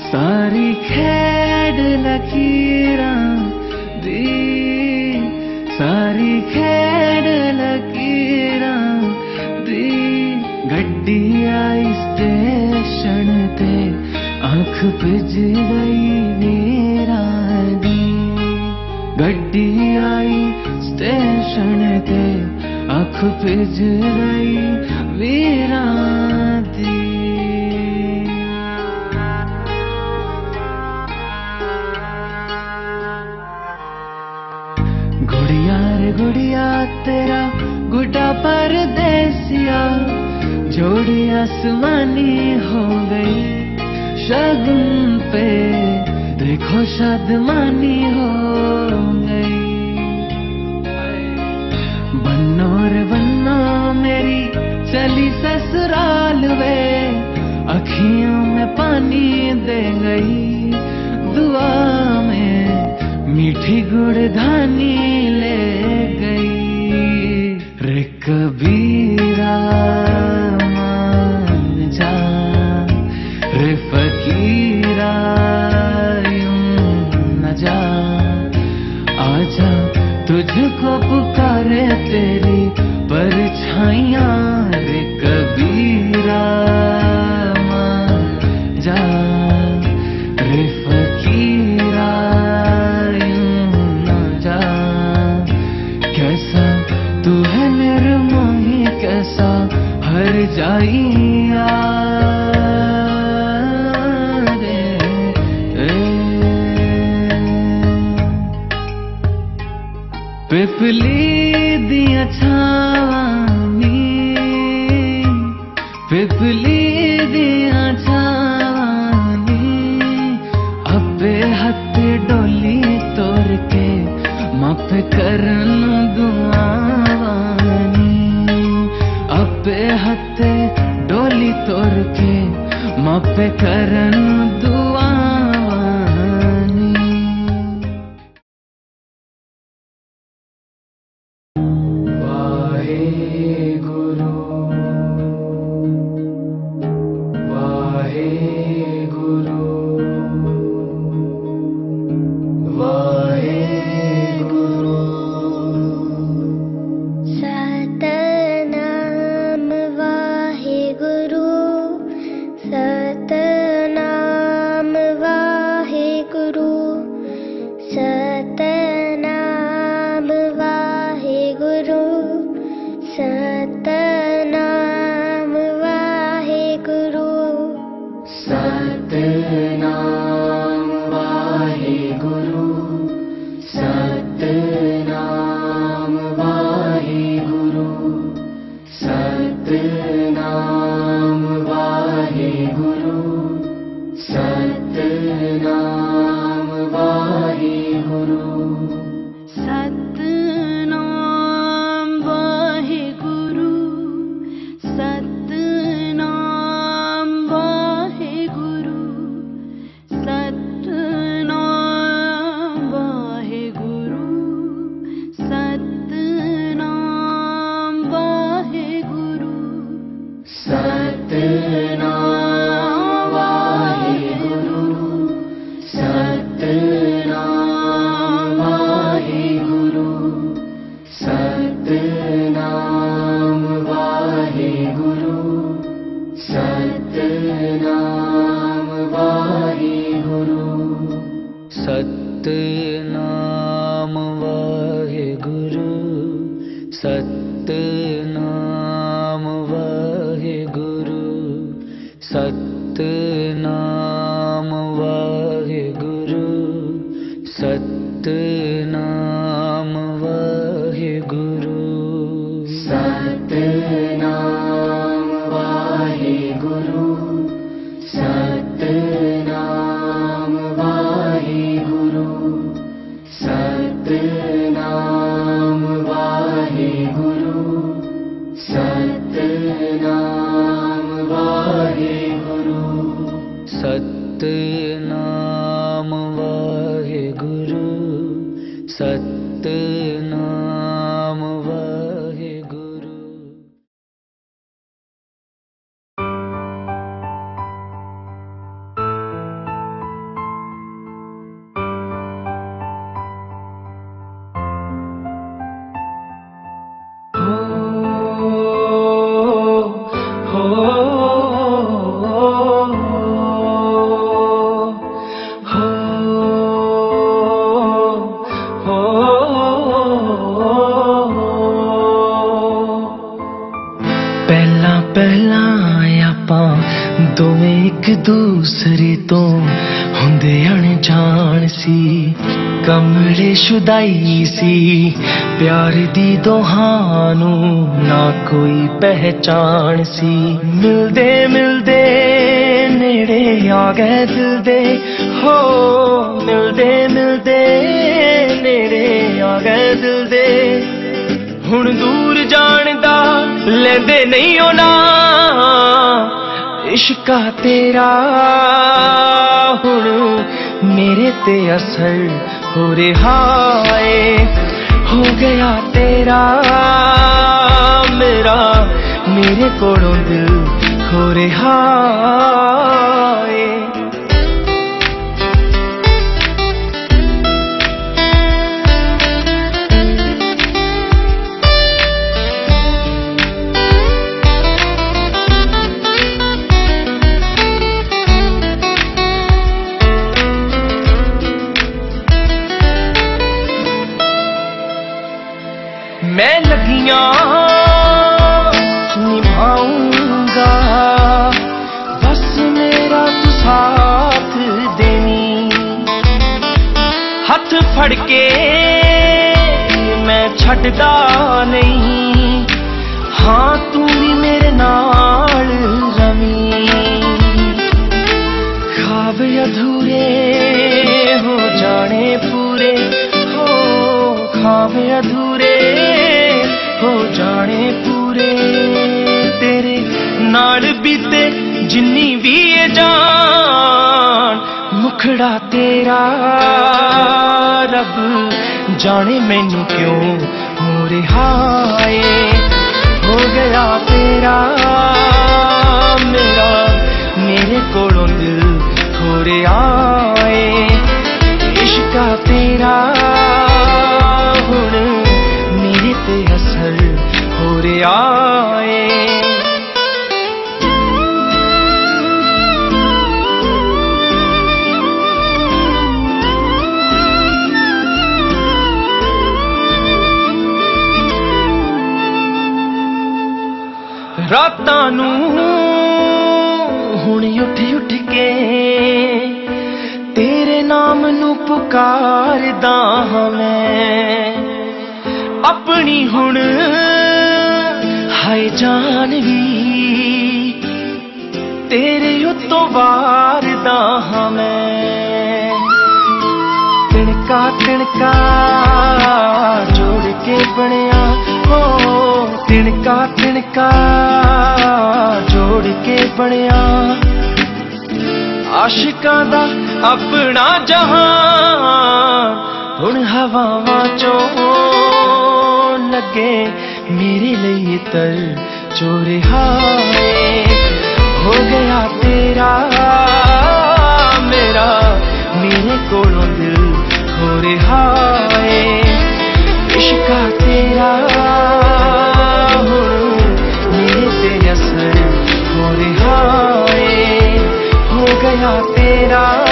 सारी खेड लकीरां दी, सारी खेड लकीरां दी। गड्डी आई स्टेशन ते आंख भिज गई वीरां दी। गड्डी आई स्टेशन ते आंख भिज गई वीरां दी। गुड़िया रे गुड़िया तेरा गुड्डा परदेसिया, जोड़ी आसमानी हो गई। शगुन पे देखो शादमानी हो गई। बन्नो रे बन्नो मेरी चली ससुराल वे, अखियों में पानी दे गई। दुआ में मीठी गुड़धानी ले गई। रे कबीरा मान जा, रे फकीरा यूं न जा। आजा तुझको पुकारे तेरी परछाइयां। रे कबीरा मान जा, रे फकीरा यूं न जा। कैसा तू है निर्मोही, कैसा हर जाइया। पिपली दिया छावानी, पिपली दिया छावानी। अबे हथ डोली तोड़ के मापे करन दुआवानी। अबे हथ डोली तोड़ के मापे करन दुआवानी। सतनाम वाहेगुरु, सतनाम वाहेगुरु, सतनाम वाहेगुरु, सतनाम वाहेगुरु, सतनाम वाहेगुरु, सतनाम वाहेगुरु, सतनाम वाहेगुरु, सतनाम वाहेगुरु, सतनाम वाहेगुरु, सतनाम वाहेगुरु। एक दूसरे तो हुंदे अनजान सी, कमले शुदाई सी, प्यार दी दोहानू ना कोई पहचान सी। मिलदे मिलदे नेड़े आ गए दिल दे, हो मिलदे मिलदे नेड़े आ गए दिल दे। हुण दूर जान दा लेंदे नहीं होना इश्का तेरा, हुण मेरे ते असर हो रहा है, हो गया तेरा मेरा, मेरे कोलों दिल हो रहा है। मैं लगियां निभाऊंगा, बस मेरा तू साथ देनी। हाथ फड़ के मैं छड्डदा नहीं, हाँ तू भी मेरे नाल रमी। ख्वाब अधूरे हो जाने पूरे, हो ख्वाब अधूरे हो जाने पूरे। तेरे नाल बीते जिन्नी भी ये जान, मुखड़ा तेरा रब जाने मैनू क्यों हो रहा है, हो गया तेरा मेरा, मेरे कोलों दिल हो रहा है। इश्का तेरा हुण मेरे ते असर हो रहा है। रातां नूं हुण उठ उठ के तेरे नाम नू पुकारदा हां मैं, अपनी हुण हाय जान भी तेरे उत्तों वारदा हां मैं। तिनका तिनका जोड़ के बनिया, हो तिनका तिनका जोड़ के बनिया। आशिकां दा अपना जहान हुण हवावां चों लगे मेरे लिए तर जो रहा है, हो गया तेरा मेरा, मेरे कोलों दिल हो रहा है। इश्का तेरा हुण मेरे ते असर हो रहा है, हो गया तेरा